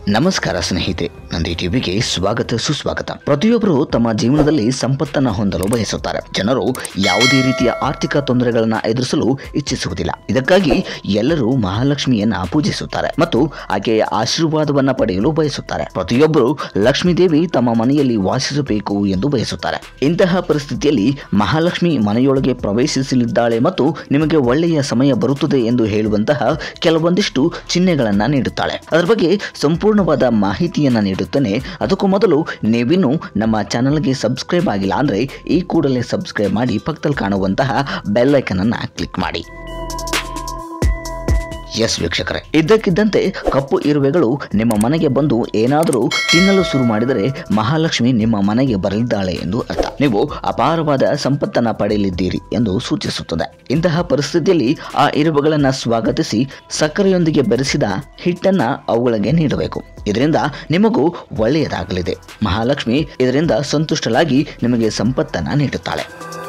ನಮಸ್ಕಾರ ಸ್ನೇಹಿತರೆ, ನಂದಿ ಟಿವಿಗೆ ಸ್ವಾಗತ ಸುಸ್ವಾಗತ. ಪ್ರತಿಯೊಬ್ಬರು ತಮ್ಮ ಜೀವನದಲ್ಲಿ ಸಂಪತ್ತನ್ನ ಹೊಂದಲು ಬಯಸುತ್ತಾರೆ. ಜನರು ಯಾವುದೇ ರೀತಿಯ ಆರ್ಥಿಕ ತೊಂದರೆಗಳನ್ನು ಎದುರಿಸಲು ಇಚ್ಛಿಸುವುದಿಲ್ಲ. ಇದಕ್ಕಾಗಿ ಎಲ್ಲರೂ ಮಹಾಲಕ್ಷ್ಮಿಯನ್ನ ಪೂಜಿಸುತ್ತಾರೆ ಮತ್ತು ಆಕೆಯ ಆಶೀರ್ವಾದವನ್ನ ಪಡೆಯಲು ಬಯಸುತ್ತಾರೆ. ಪ್ರತಿಯೊಬ್ಬರು ಲಕ್ಷ್ಮೀ ದೇವಿ ತಮ್ಮ ಮನೆಯಲ್ಲಿ ವಾಸಿಸಬೇಕು ಎಂದು ಬಯಸುತ್ತಾರೆ. ಇಂತಹ ಪರಿಸ್ಥಿತಿಯಲ್ಲಿ ಮಹಾಲಕ್ಷ್ಮಿ ಮನೆಯೊಳಗೆ ಪ್ರವೇಶಿಸಲಿದ್ದಾಳೆ ಮತ್ತು ನಿಮಗೆ ಒಳ್ಳೆಯ ಸಮಯ ಬರುತ್ತದೆ ಎಂದು ಹೇಳುವಂತಹ ಕೆಲವೊಂದಿಷ್ಟು ಚಿಹ್ನೆಗಳನ್ನ ನೀಡುತ್ತಾಳೆ. ಅದರ ಬಗ್ಗೆ ಸಂಪೂರ್ಣವಾದ ಮಾಹಿತಿಯನ್ನ ನೀಡುತ್ತೇನೆ. ಅದಕ್ಕೂ ಮೊದಲು ನೀವಿನ್ನೂ ನಮ್ಮ ಚಾನಲ್ಗೆ ಸಬ್ಸ್ಕ್ರೈಬ್ ಆಗಿಲ್ಲ ಅಂದ್ರೆ ಈ ಕೂಡಲೇ ಸಬ್ಸ್ಕ್ರೈಬ್ ಮಾಡಿ, ಪಕ್ಕದಲ್ಲಿ ಕಾಣುವಂತಹ ಬೆಲ್ ಐಕನ್ ಅನ್ನು ಕ್ಲಿಕ್ ಮಾಡಿ. ಎಸ್ ವೀಕ್ಷಕರೇ, ಇದ್ದಕ್ಕಿದ್ದಂತೆ ಕಪ್ಪು ಇರುವೆಗಳು ನಿಮ್ಮ ಮನೆಗೆ ಬಂದು ಏನಾದರೂ ತಿನ್ನಲು ಶುರು ಮಾಡಿದರೆ ಮಹಾಲಕ್ಷ್ಮಿ ನಿಮ್ಮ ಮನೆಗೆ ಬರಲಿದ್ದಾಳೆ ಎಂದು ಅರ್ಥ. ನೀವು ಅಪಾರವಾದ ಸಂಪತ್ತನ್ನ ಪಡೆಯಲಿದ್ದೀರಿ ಎಂದು ಸೂಚಿಸುತ್ತದೆ. ಇಂತಹ ಪರಿಸ್ಥಿತಿಯಲ್ಲಿ ಆ ಇರುವೆಗಳನ್ನು ಸ್ವಾಗತಿಸಿ ಸಕ್ಕರೆಯೊಂದಿಗೆ ಬೆರೆಸಿದ ಹಿಟ್ಟನ್ನ ಅವುಗಳಿಗೆ ನೀಡಬೇಕು. ಇದರಿಂದ ನಿಮಗೂ ಒಳ್ಳೆಯದಾಗಲಿದೆ. ಮಹಾಲಕ್ಷ್ಮಿ ಇದರಿಂದ ಸಂತುಷ್ಟಳಾಗಿ ನಿಮಗೆ ಸಂಪತ್ತನ್ನ ನೀಡುತ್ತಾಳೆ.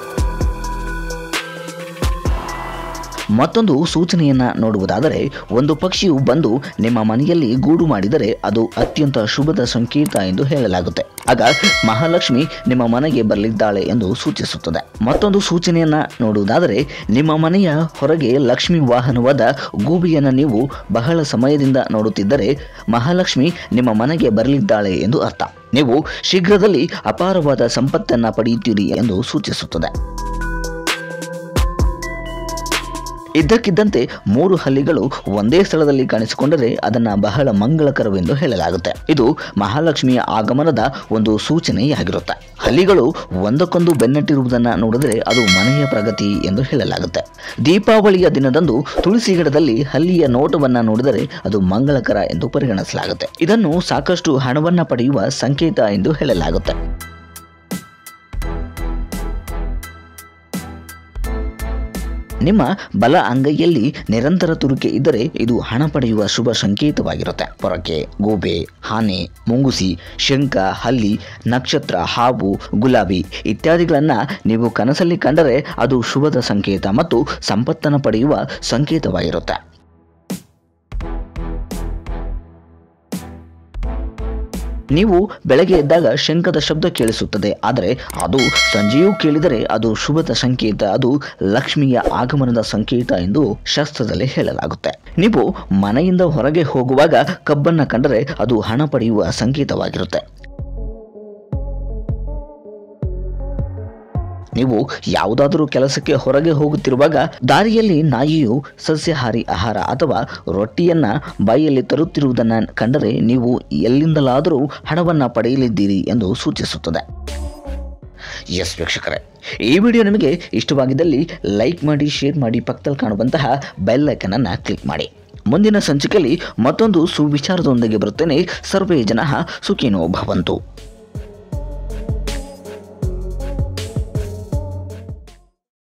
ಮತ್ತೊಂದು ಸೂಚನೆಯನ್ನ ನೋಡುವುದಾದರೆ, ಒಂದು ಪಕ್ಷಿಯು ಬಂದು ನಿಮ್ಮ ಮನೆಯಲ್ಲಿ ಗೂಡು ಮಾಡಿದರೆ ಅದು ಅತ್ಯಂತ ಶುಭದ ಸಂಕೇತ ಎಂದು ಹೇಳಲಾಗುತ್ತೆ. ಆಗ ಮಹಾಲಕ್ಷ್ಮಿ ನಿಮ್ಮ ಮನೆಗೆ ಬರಲಿದ್ದಾಳೆ ಎಂದು ಸೂಚಿಸುತ್ತದೆ. ಮತ್ತೊಂದು ಸೂಚನೆಯನ್ನ ನೋಡುವುದಾದರೆ, ನಿಮ್ಮ ಮನೆಯ ಹೊರಗೆ ಲಕ್ಷ್ಮಿ ವಾಹನವಾದ ಗೂಬೆಯನ್ನು ನೀವು ಬಹಳ ಸಮಯದಿಂದ ನೋಡುತ್ತಿದ್ದರೆ ಮಹಾಲಕ್ಷ್ಮಿ ನಿಮ್ಮ ಮನೆಗೆ ಬರಲಿದ್ದಾಳೆ ಎಂದು ಅರ್ಥ. ನೀವು ಶೀಘ್ರದಲ್ಲಿ ಅಪಾರವಾದ ಸಂಪತ್ತನ್ನ ಪಡೆಯುತ್ತೀರಿ ಎಂದು ಸೂಚಿಸುತ್ತದೆ. ಇದ್ದಕ್ಕಿದ್ದಂತೆ 3 ಹಲ್ಲಿಗಳು ಒಂದೇ ಸ್ಥಳದಲ್ಲಿ ಕಾಣಿಸಿಕೊಂಡರೆ ಅದನ್ನ ಬಹಳ ಮಂಗಳಕರವೆಂದು ಹೇಳಲಾಗುತ್ತೆ. ಇದು ಮಹಾಲಕ್ಷ್ಮಿಯ ಆಗಮನದ ಒಂದು ಸೂಚನೆಯಾಗಿರುತ್ತೆ. ಹಲ್ಲಿಗಳು ಒಂದಕ್ಕೊಂದು ಬೆನ್ನಟ್ಟಿರುವುದನ್ನು ನೋಡಿದರೆ ಅದು ಮನೆಯ ಪ್ರಗತಿ ಎಂದು ಹೇಳಲಾಗುತ್ತೆ. ದೀಪಾವಳಿಯ ದಿನದಂದು ತುಳಸಿ ಗಿಡದಲ್ಲಿ ಹಲ್ಲಿಯ ನೋಟವನ್ನ ನೋಡಿದರೆ ಅದು ಮಂಗಳಕರ ಎಂದು ಪರಿಗಣಿಸಲಾಗುತ್ತೆ. ಇದನ್ನು ಸಾಕಷ್ಟು ಹಣವನ್ನ ಪಡೆಯುವ ಸಂಕೇತ ಎಂದು ಹೇಳಲಾಗುತ್ತೆ. ನಿಮ್ಮ ಬಲ ಅಂಗೈಯಲ್ಲಿ ನಿರಂತರ ತುರಿಕೆ ಇದ್ದರೆ ಇದು ಹಣ ಪಡೆಯುವ ಶುಭ ಸಂಕೇತವಾಗಿರುತ್ತೆ. ಪೊರಕೆ, ಗೂಬೆ, ಆನೆ, ಮುಂಗುಸಿ, ಶಂಖ, ಹಲ್ಲಿ, ನಕ್ಷತ್ರ, ಹಾವು, ಗುಲಾಬಿ ಇತ್ಯಾದಿಗಳನ್ನು ನೀವು ಕನಸಲ್ಲಿ ಕಂಡರೆ ಅದು ಶುಭದ ಸಂಕೇತ ಮತ್ತು ಸಂಪತ್ತನ್ನು ಪಡೆಯುವ ಸಂಕೇತವಾಗಿರುತ್ತೆ. ನೀವು ಬೆಳಗ್ಗೆ ಎದ್ದಾಗ ಶಂಖದ ಶಬ್ದ ಕೇಳಿಸುತ್ತದೆ, ಆದರೆ ಅದು ಸಂಜೆಯೂ ಕೇಳಿದರೆ ಅದು ಶುಭದ ಸಂಕೇತ, ಅದು ಲಕ್ಷ್ಮಿಯ ಆಗಮನದ ಸಂಕೇತ ಎಂದು ಶಾಸ್ತ್ರದಲ್ಲಿ ಹೇಳಲಾಗುತ್ತೆ. ನೀವು ಮನೆಯಿಂದ ಹೊರಗೆ ಹೋಗುವಾಗ ಕಬ್ಬನ್ನ ಕಂಡರೆ ಅದು ಹಣ ಪಡೆಯುವ ಸಂಕೇತವಾಗಿರುತ್ತೆ. ನೀವು ಯಾವುದಾದರೂ ಕೆಲಸಕ್ಕೆ ಹೊರಗೆ ಹೋಗುತ್ತಿರುವಾಗ ದಾರಿಯಲ್ಲಿ ನಾಯಿಯು ಸಸ್ಯಾಹಾರಿ ಆಹಾರ ಅಥವಾ ರೊಟ್ಟಿಯನ್ನ ಬಾಯಿಯಲ್ಲಿ ತರುತ್ತಿರುವುದನ್ನು ಕಂಡರೆ ನೀವು ಎಲ್ಲಿಂದಲಾದರೂ ಹಣವನ್ನು ಪಡೆಯಲಿದ್ದೀರಿ ಎಂದು ಸೂಚಿಸುತ್ತದೆ. ಎಸ್ ವೀಕ್ಷಕರೇ, ಈ ವಿಡಿಯೋ ನಿಮಗೆ ಇಷ್ಟವಾಗಿದ್ದಲ್ಲಿ ಲೈಕ್ ಮಾಡಿ, ಶೇರ್ ಮಾಡಿ, ಪಕ್ಕದಲ್ಲಿ ಕಾಣುವಂತಹ ಬೆಲ್ ಐಕನ್ ಅನ್ನು ಕ್ಲಿಕ್ ಮಾಡಿ. ಮುಂದಿನ ಸಂಚಿಕೆಯಲ್ಲಿ ಮತ್ತೊಂದು ಸುವಿಚಾರದೊಂದಿಗೆ ಬರುತ್ತೇನೆ. ಸರ್ವೇ ಜನಃ ಸುಖಿನೋ ಭವಂತು.